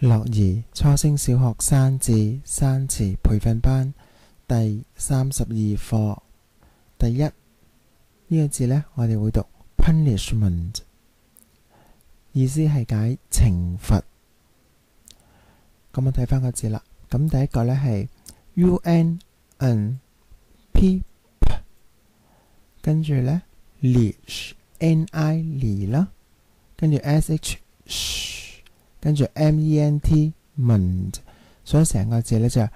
樂兒初升小學生字生詞培訓班第32課。第一，呢個字呢，我哋會讀 punishment， 意思係解懲罰。咁我睇翻個字啦。咁第一個呢係 unp， 跟住呢 leash ni 啦，跟住 sh， 跟住 ment ment， 所以成個字呢就係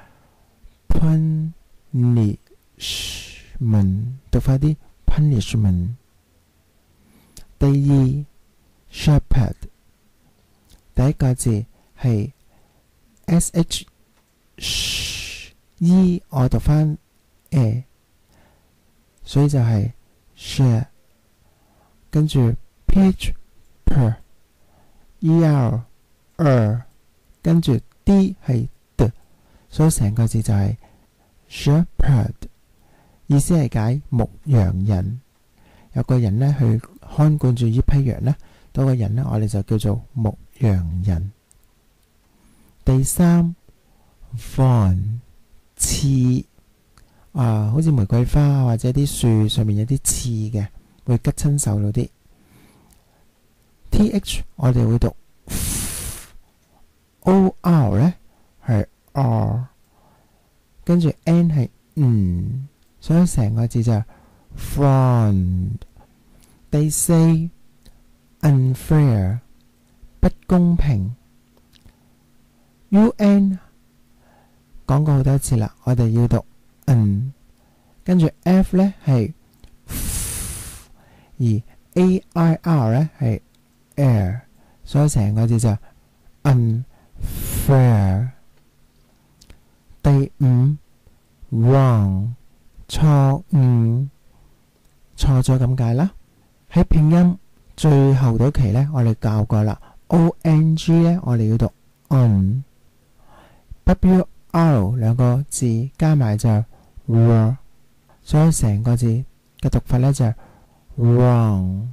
punishment， 讀快啲 punishment。第二 shepherd， 第一個字係 sh， 我讀翻所以就係 share， 跟住 ph per er跟住 d 係 d， 所以成個字就係 shepherd， 意思係解牧羊人。有個人呢去看管住呢批羊呢，嗰個人呢我哋就叫做牧羊人。第三 thorn， 刺，好似玫瑰花或者啲樹上面有啲刺嘅，會拮親手嗰啲。th 我哋會讀 or 呢係 r， 跟住 n 係所以成個字就係 front。第四 unfair， 不公平。un 講過好多次啦，我哋要讀跟住 f 呢係 而 air 呢係 air， 所以成個字就 unfair。第五 wrong， 錯誤，錯咗咁解啦。喺拼音最後嗰期呢，我哋教過啦 ONG 呢，我哋要讀 on，WR 兩個字加埋就 wrong， 所以成個字嘅讀法呢就係 wrong。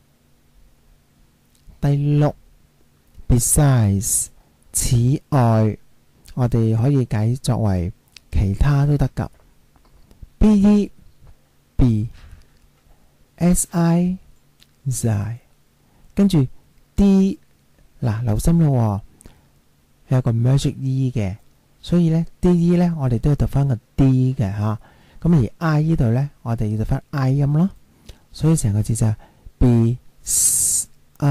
第六 besides， 此外，我哋可以解作為其他都得㗎。be si 跟住 d， 留心咯，有個 magic e 嘅，所以呢 de 呢我哋都要讀翻個 d 嘅吓。咁而 i 呢度呢，我哋要讀翻 i 音咯，所以成個字就係 beside，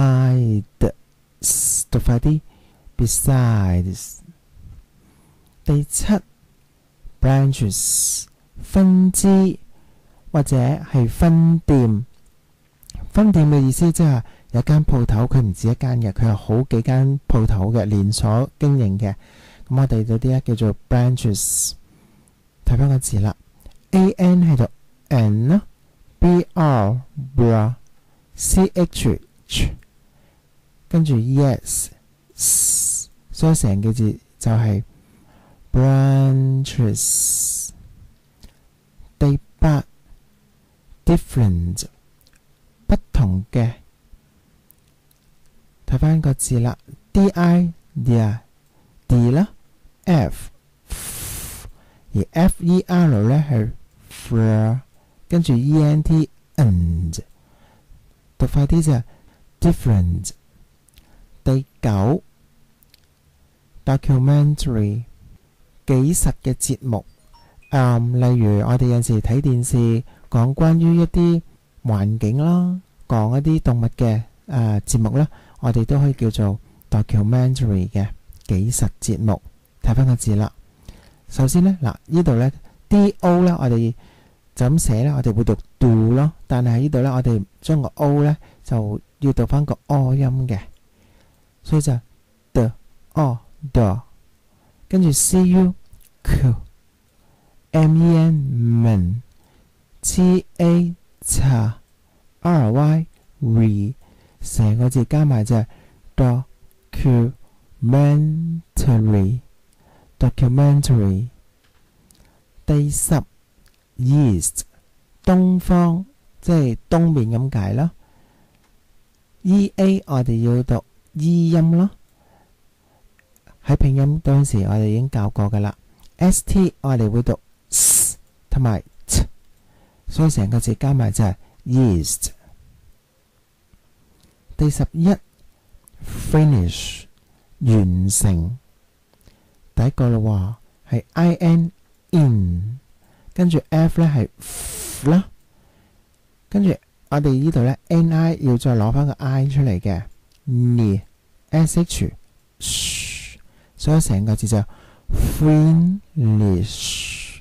讀快啲 besides。第七 branches， 分支或者係分店。分店嘅意思即係有間鋪頭，佢唔止一間嘅，佢有好幾間鋪頭嘅連鎖經營嘅。咁我哋嗰啲咧叫做 branches。睇翻個字啦 ，an 係讀 n 啦 ，br bra ch， 跟住 yes， 所以成個字就係 branches。第八 different， 不同嘅。睇翻個字啦 ，di d 啦 ，f 而 fer 咧係 fr， 跟住 ent and， 讀快啲就 different。第九 documentary， 紀實嘅節目。例如我哋有時睇電視講關於一啲環境啦，講一啲動物嘅節目啦，我哋都可以叫做 documentary 嘅紀實節目。睇翻個字啦，首先呢，呢度呢 do 呢，我哋就咁寫呢，我哋會讀 do 咯，但係呢度呢，我哋將個 o 呢就要讀翻個 o 音嘅，所以就 the o the， 跟住 cu men men ca cha ry re， 成個字加埋就係 documentary。 第十 east， 東方，即係東面咁解啦。ea 我哋要讀 e 音啦， 喺拼音嗰陣時我哋已經教過噶啦。st 我哋會讀 s 同埋 t， 所以成個字加埋就係 yeast。第11 finish 完成。第一個啦喎，係 in， 跟住 f 咧係 f 啦，跟住我哋呢度咧 ni 要再攞翻個 i 出嚟嘅 ni sh， 所以成個字就 finish。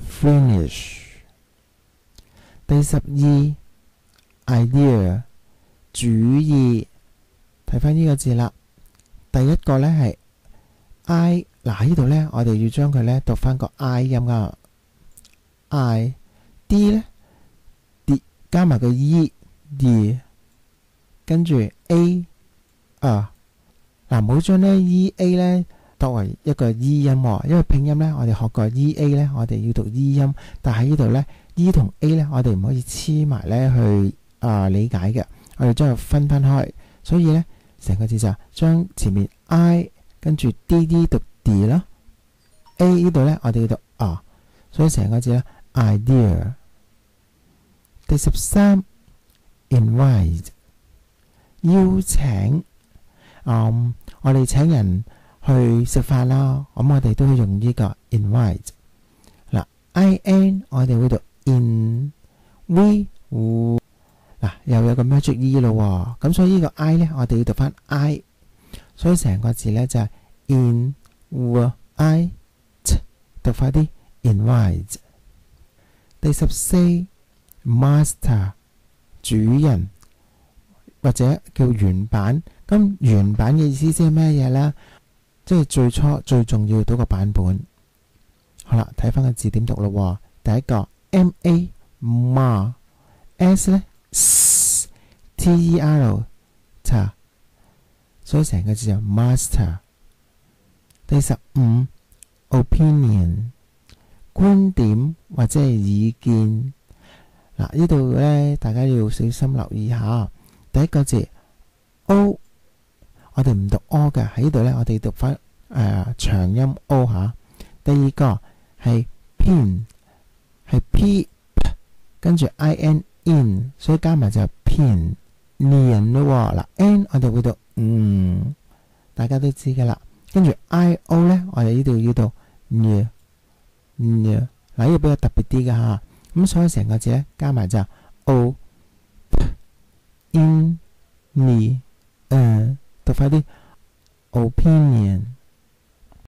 第12 idea 主意，睇翻呢個字啦。第一個咧係 I， 嗱呢度咧我哋要將佢咧讀翻個 I 音噶 I D 咧 D 加埋個 E D， 跟住 A 嗱唔好將咧 E A 咧作為一個 E 音喎，因為拼音咧我哋學過 E A 咧我哋要讀 E 音，但喺呢度咧 E 同 A 咧我哋唔可以黐埋咧去理解嘅，我哋將佢分開，所以咧成個字就將前面 I 跟住 D 讀 D 啦 ，A 呢度咧我哋要讀所以成個字咧 idea。第13 invite 邀請，我哋請人去食飯啦，咁我哋都會用呢個 invite。嗱 in 我哋會讀 in，we 嗱又有個 magic E 咯，咁所以呢個 I 咧我哋要讀翻 I， 所以成個字咧就係 invite， 讀快啲 invite。第14 master 主人或者叫原版，咁原版嘅意思即係咩嘢咧？即係最初最重要嗰個版本。好啦，睇翻個字點讀咯。第一個 ma ma s 咧 ter 所以成個字就 master。第15 opinion 觀點或者係意見。嗱呢度咧大家要小心留意下。第一個字 o 我哋唔讀 o 嘅，喺呢度咧我哋讀翻長音 o 下。第二個係 pin 係 p 跟住 in， 所以加埋就係 pin 年咯。嗱 n 我哋會讀大家都知噶啦。跟住 io 咧我哋呢度要讀嗱呢個比較特別啲嘅吓，咁所以成個字咧加埋就 o in 讀快啲 opinion。